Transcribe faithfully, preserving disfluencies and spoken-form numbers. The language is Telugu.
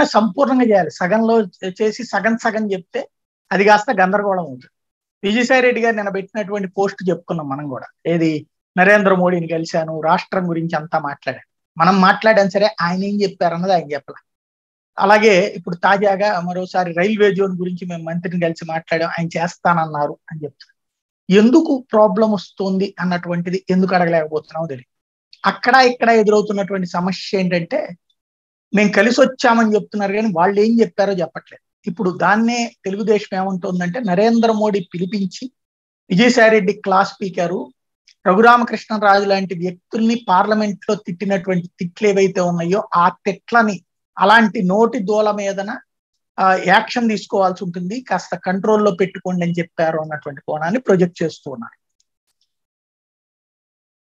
సంపూర్ణంగా చేయాలి. సగంలో చేసి సగం సగం చెప్తే అది కాస్త గందరగోళం అవుతుంది. విజయసాయి రెడ్డి గారు నిన్న పెట్టినటువంటి పోస్ట్ చెప్పుకున్నాం మనం కూడా. ఏది నరేంద్ర మోడీని కలిశాను, రాష్ట్రం గురించి అంతా మాట్లాడాను. మనం మాట్లాడాం సరే, ఆయన ఏం చెప్పారన్నది ఆయన చెప్పాల. అలాగే ఇప్పుడు తాజాగా మరోసారి రైల్వే జోన్ గురించి మేము మంత్రిని కలిసి మాట్లాడాం, ఆయన చేస్తానన్నారు అని చెప్తారు. ఎందుకు ప్రాబ్లం వస్తుంది అన్నటువంటిది ఎందుకు అడగలేకపోతున్నామో తెలియదు. అక్కడ ఇక్కడ ఎదురవుతున్నటువంటి సమస్య ఏంటంటే, మేము కలిసి వచ్చామని చెప్తున్నారు కానీ వాళ్ళు ఏం చెప్పారో చెప్పట్లేదు. ఇప్పుడు దాన్నే తెలుగుదేశం ఏమంటుందంటే, నరేంద్ర మోడీ పిలిపించి విజయసాయి రెడ్డి క్లాస్ స్పీకరు, రఘురామకృష్ణరాజు లాంటి వ్యక్తుల్ని పార్లమెంట్ లో తిట్టినటువంటి తిట్లు ఏవైతే ఉన్నాయో ఆ తిట్లని, అలాంటి నోటి దూల మీదన యాక్షన్ తీసుకోవాల్సి ఉంటుంది, కాస్త కంట్రోల్లో పెట్టుకోండి అని చెప్పారు అన్నటువంటి కోణాన్ని ప్రొజెక్ట్ చేస్తూ ఉన్నారు.